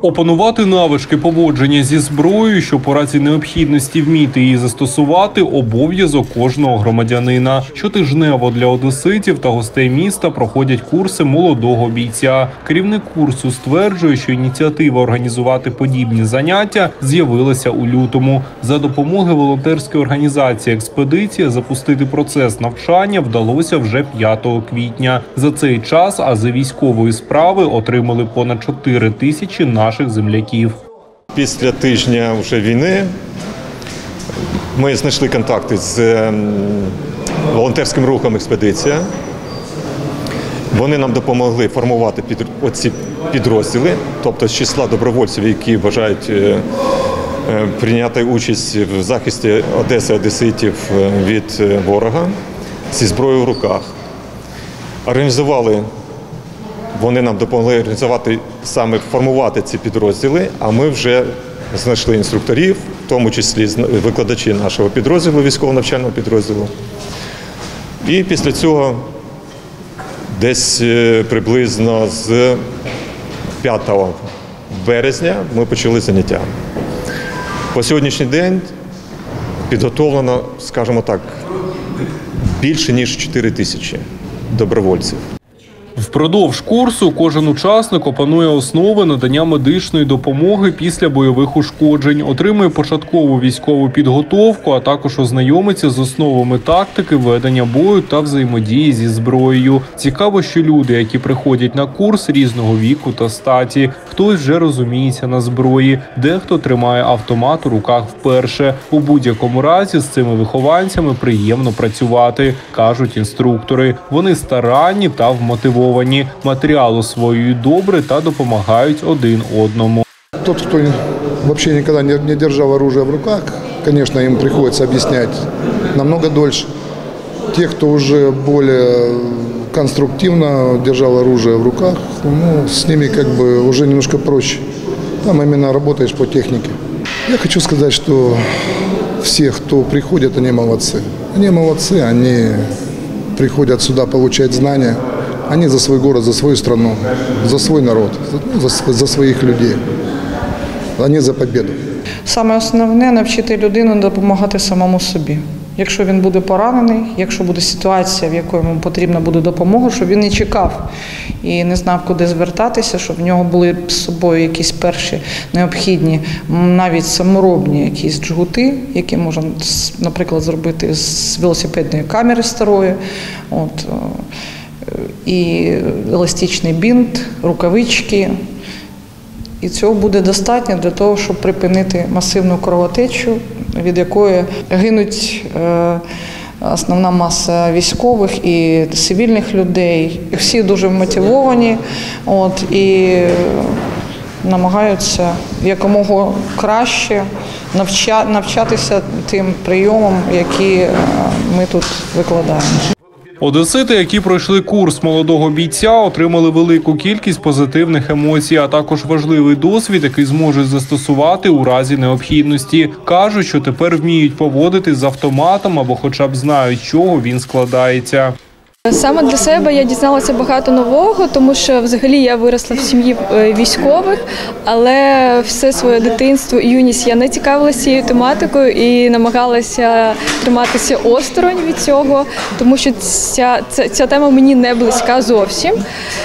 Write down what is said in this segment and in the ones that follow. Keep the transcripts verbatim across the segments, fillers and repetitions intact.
Опанувати навички поводження зі зброєю, щоб у разі необхідності вміти її застосувати – обов'язок кожного громадянина. Щотижнево для одеситів та гостей міста проходять курси молодого бійця. Керівник курсу стверджує, що ініціатива організувати подібні заняття з'явилася у лютому. За допомогою волонтерської організації «Експедиція» запустити процес навчання вдалося вже п'ятого квітня. За цей час ази військової справи отримали понад чотири тисячі наших земляків. Після тижня вже війни ми знайшли контакти з волонтерським рухом «Експедиція». Вони нам допомогли формувати під, оці підрозділи, тобто з числа добровольців, які бажають е, е, прийняти участь в захисті Одеси, одеситів від ворога зі зброєю в руках. Організували Вони нам допомогли організувати, саме формувати ці підрозділи, а ми вже знайшли інструкторів, в тому числі викладачі нашого підрозділу, військово-навчального підрозділу. І після цього десь приблизно з п'ятого березня ми почали заняття. По сьогоднішній день підготовлено, скажімо так, більше ніж чотири тисячі добровольців. Впродовж курсу кожен учасник опанує основи надання медичної допомоги після бойових ушкоджень, отримує початкову військову підготовку, а також ознайомиться з основами тактики ведення бою та взаємодії зі зброєю. Цікаво, що люди, які приходять на курс, різного віку та статі. Хтось вже розуміється на зброї, дехто тримає автомат у руках вперше. У будь-якому разі з цими вихованцями приємно працювати, кажуть інструктори. Вони старанні та вмотивовані. Матеріал освоюють добре та допомагають один одному. Тот, кто вообще никогда не держал оружие в руках, конечно, им приходится объяснять намного дольше. Те, кто уже более конструктивно держал оружие в руках, ну, с ними как бы уже немножко проще. Там именно работаешь по технике. Я хочу сказать, что все, кто приходит, они молодцы. Они молодцы, они приходят сюда получать знания. Они за свой город, за свою страну, за свой народ, за, за своїх людей. Вони за победу. Саме основне – навчити людину допомагати самому собі. Якщо він буде поранений, якщо буде ситуація, в якій йому потрібна буде допомога, щоб він не чекав і не знав, куди звертатися, щоб в нього були з собою якісь перші необхідні, навіть саморобні якісь джгути, які можна, наприклад, зробити з велосипедної камери старої. От, і еластичний бінт, рукавички. І цього буде достатньо для того, щоб припинити масивну кровотечу, від якої гинуть основна маса військових і цивільних людей. І всі дуже мотивовані от, і намагаються якомога краще навча, навчатися тим прийомам, які ми тут викладаємо. Одесити, які пройшли курс молодого бійця, отримали велику кількість позитивних емоцій, а також важливий досвід, який зможуть застосувати у разі необхідності. Кажуть, що тепер вміють поводитись з автоматом або хоча б знають, з чого він складається. Саме для себе я дізналася багато нового, тому що взагалі я виросла в сім'ї військових, але все своє дитинство і юність я не цікавилася цією тематикою і намагалася триматися осторонь від цього, тому що ця, ця, ця тема мені не близька зовсім.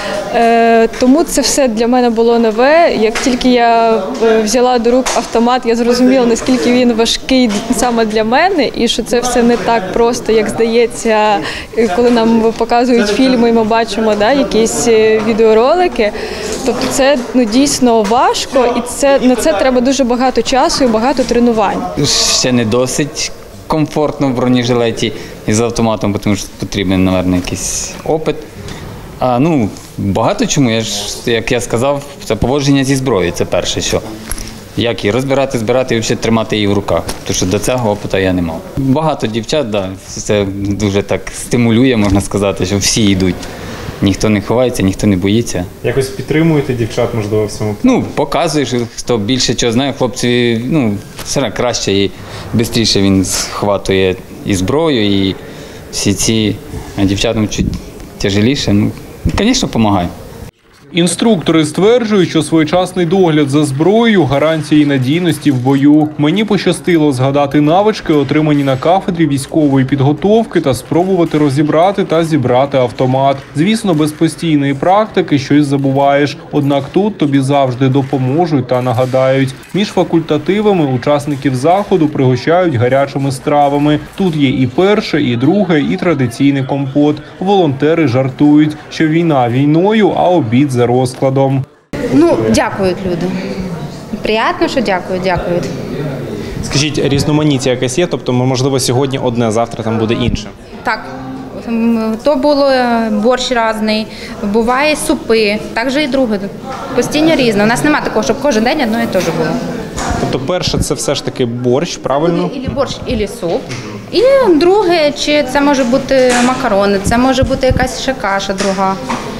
Тому це все для мене було нове. Як тільки я взяла до рук автомат, я зрозуміла, наскільки він важкий саме для мене і що це все не так просто, як здається, коли нам показують фільми і ми бачимо да, якісь відеоролики. Тобто це ну, дійсно важко і це, на це треба дуже багато часу і багато тренувань. Ще не досить комфортно в бронежилеті із автоматом, тому що потрібен, мабуть, якийсь опит. А, ну, багато чому, я ж, як я сказав, це поводження зі зброєю, це перше, що. Як її розбирати, збирати і взагалі тримати її в руках, тому що до цього опиту я не мав. Багато дівчат, да, це дуже так стимулює, можна сказати, що всі йдуть. Ніхто не ховається, ніхто не боїться. Якось підтримуєте дівчат, можливо, в цьому? Ну, показуєш, хто більше чого знає, хлопці, ну, все одно краще і швидше він схватує і зброю, і всі ці, а дівчатам чуть тяжеліше, ну, звісно, допомагає. Інструктори стверджують, що своєчасний догляд за зброєю – гарантія її надійності в бою. Мені пощастило згадати навички, отримані на кафедрі військової підготовки, та спробувати розібрати та зібрати автомат. Звісно, без постійної практики щось забуваєш. Однак тут тобі завжди допоможуть та нагадають. Між факультативами учасників заходу пригощають гарячими стравами. Тут є і перше, і друге, і традиційний компот. Волонтери жартують, що війна війною, а обід за розкладом. Ну, дякують люди. Приємно, що дякують, дякують. Скажіть, різноманіття якесь є? Тобто, можливо, сьогодні одне, завтра там буде інше? Так, то було борщ різний, буває супи, так же і друге. Постійно різно. У нас немає такого, щоб кожен день одно і те ж було. Тобто перше це все ж таки борщ, правильно? Ілі борщ, ілі суп. І друге, чи це може бути макарони, це може бути якась ще каша друга.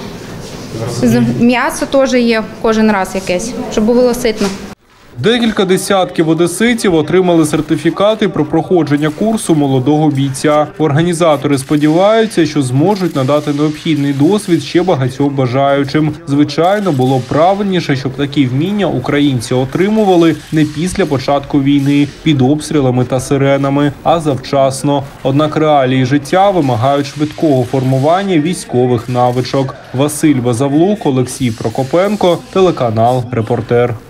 М'ясо теж є кожен раз якесь, щоб було ситно. Декілька десятків одеситів отримали сертифікати про проходження курсу молодого бійця. Організатори сподіваються, що зможуть надати необхідний досвід ще багатьом бажаючим. Звичайно, було б правильніше, щоб такі вміння українці отримували не після початку війни, під обстрілами та сиренами, а завчасно. Однак реалії життя вимагають швидкого формування військових навичок. Василь Базавлук, Олексій Прокопенко, телеканал «Репортер».